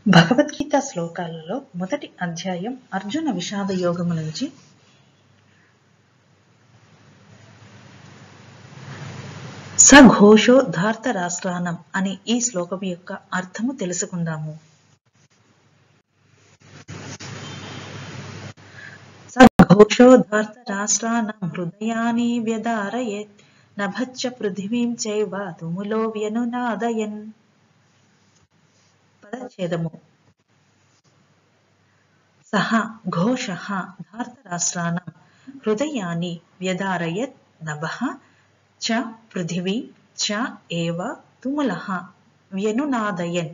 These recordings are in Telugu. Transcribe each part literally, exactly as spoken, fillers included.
భగవద్గీత శ్లోకాలలో మొదటి అధ్యాయం అర్జున విషాద యోగము నుంచి సఘోషో ధార్తరాష్ట్రానం అనే ఈ శ్లోకం యొక్క అర్థము తెలుసుకుందాము. సఘోషో ధార్తరాష్ట్రానం హృదయాని వ్యదారయేత్ నభచ్చ పృథివీం చైవ తుములో వ్యనునాదయన్. పదచ్ఛేదము. సహ ఘోషః ధార్తరాష్ట్రాణం హృదయాని వ్యదారయత్ నభః చ పృథివీ చ ఏవ తుములః వ్యనునాదయన్.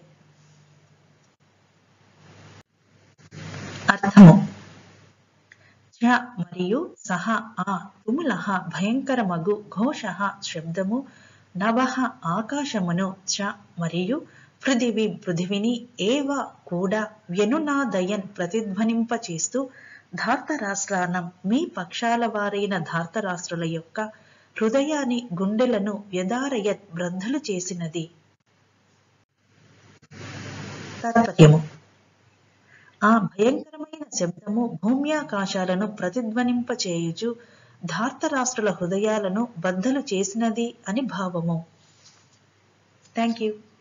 అర్థము. చ మరియు సహ ఆ తుములః భయంకరమగు ఘోషః శబ్దము నభః ఆకాశమును చ మరియు పృథివీ పృథివిని ఏవ కూడా వ్యనునాదయన్ ప్రతిధ్వనింపచేస్తూ ధార్తరాష్ట్రానం మీ పక్షాల వారైన ధార్తరాష్ట్రుల యొక్క హృదయాన్ని గుండెలను వ్యదారయత్ బ్రద్దలు చేసినది. తాత్పర్యము. ఆ భయంకరమైన శబ్దము భూమ్యాకాశాలను ప్రతిధ్వనింపచేయుచు ధార్తరాష్ట్రుల హృదయాలను బద్దలు చేసినది అని భావము. Thank you.